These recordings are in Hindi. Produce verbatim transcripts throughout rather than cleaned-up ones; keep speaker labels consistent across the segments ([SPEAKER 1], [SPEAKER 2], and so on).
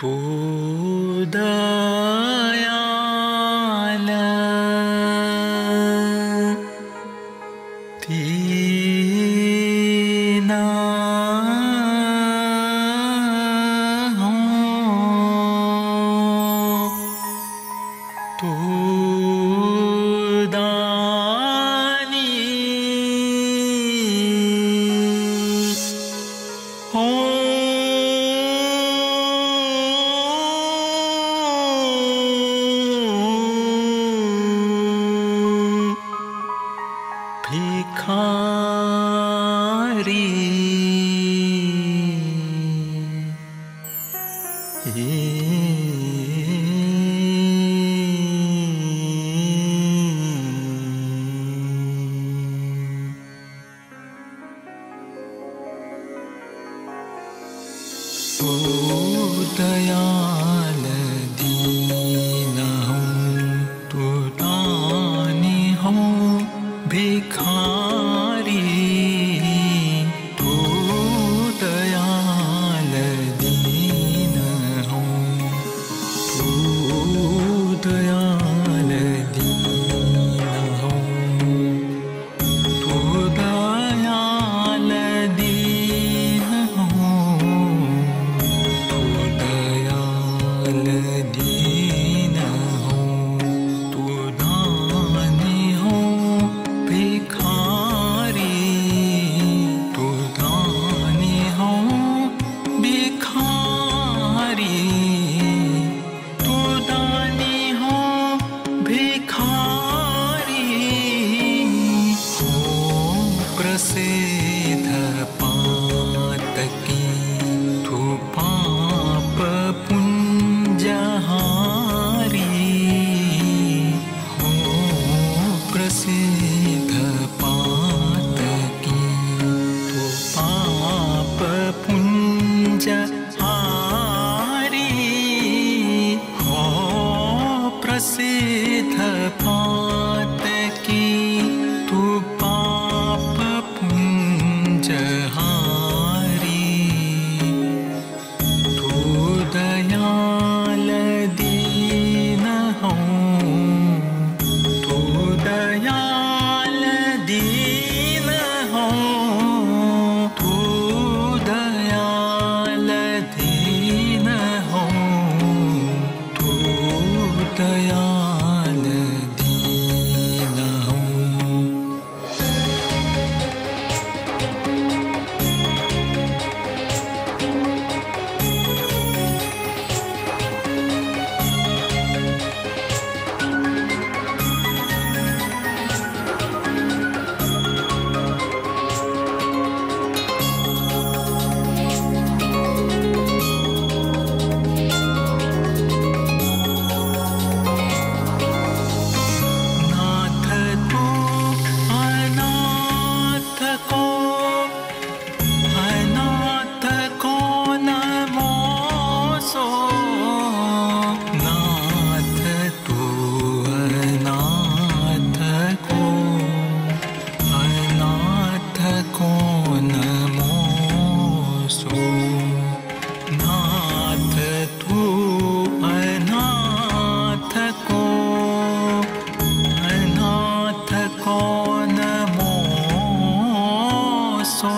[SPEAKER 1] तू दयाल दीन हो, तू दानी हो, भिखारी तू दयाल दीन हो, तू दानी हो, भिखारी तू दयाल दीन हो, तू दयाल दीन हो, तू दयाल दीन हो, तू दयाल दीन हो, तू दानी हो, भिखारी तू दानी हो, भिखारी तू दानी हो, भिखारी हो, प्रसिद्ध पातकी तू पाप पुंजहारी हो, प्रसिद्ध पातकी तू पाप पुंजहारी हो, प्रसिद्ध पातकी तू पाप पुंजहारी तू दयाल दीन हो, तू दयाल दीन हो, तू दयाल दीन हो, तू दयाल दीन हो। नाथ तू अनाथ को, अनाथ को नमोसो, नाथ तू अनाथ को, अनाथ को नमोसो, नाथ तू अनाथ को, अनाथ को नमोसो,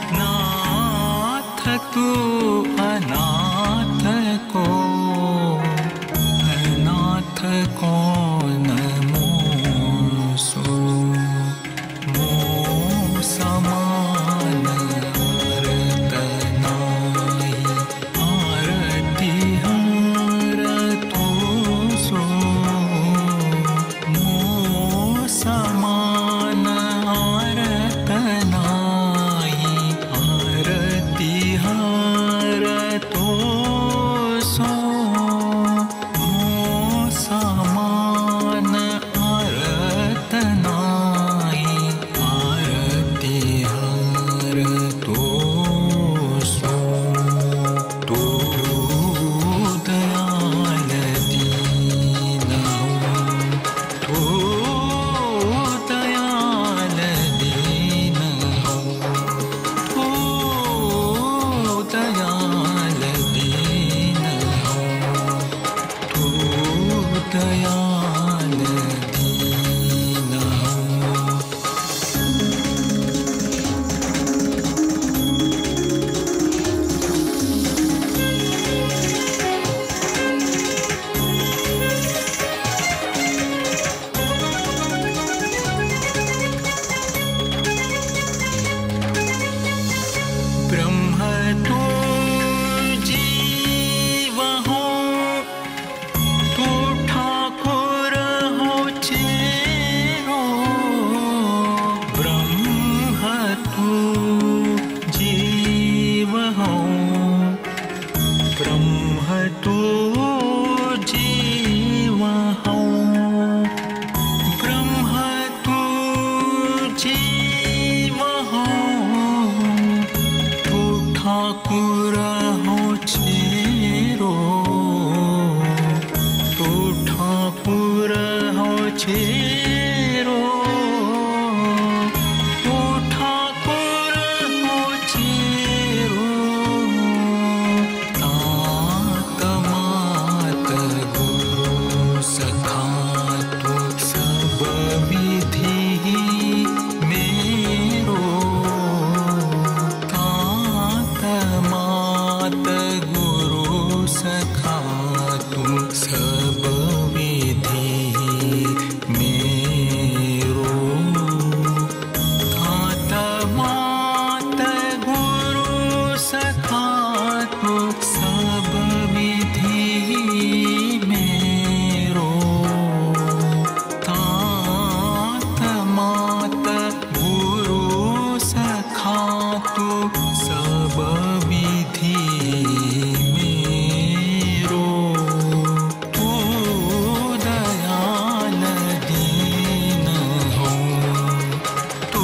[SPEAKER 1] नाथ तू अनाथ को, अनाथ को नमोसो, मो समान आरत नाहि, आरती हार तो सो, मो समान आरत नाहि, आरती हार तो सो, मो समान आरत नाहि, आरती हार तो सो, तू दयाल दीन हो, तू दयाल दीन हो, तू दयाल मात गुरु सखा तू सब विधि मेरो। तात मात गुरु सखा तू सब विधि मेरो। तात मात गुरु सखा तू सब विधि मेरो। तू दयाल दीन हो, तू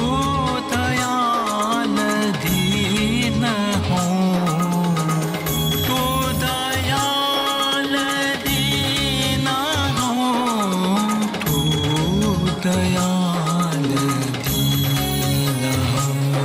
[SPEAKER 1] दयाल दीन हो, तू दयाल दीन हो, तू दयाल दीन हो।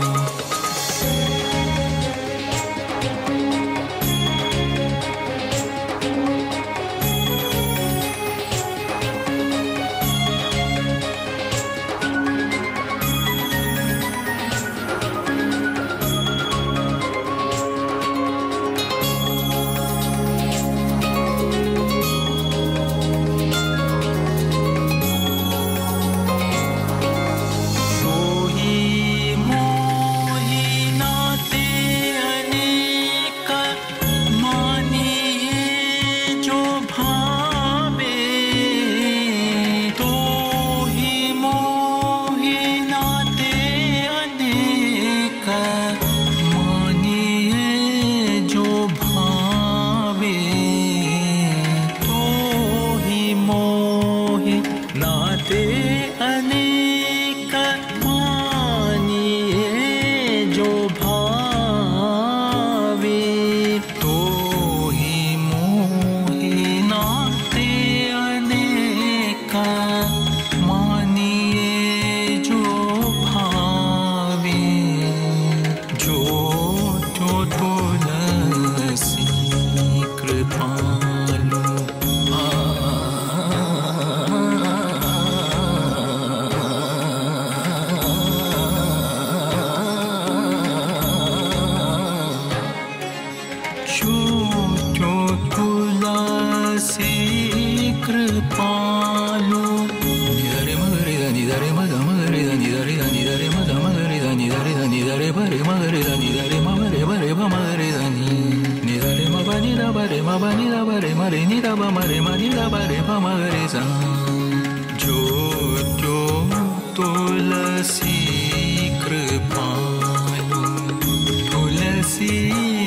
[SPEAKER 1] जो जो तुलसी कृपालु, तुलसी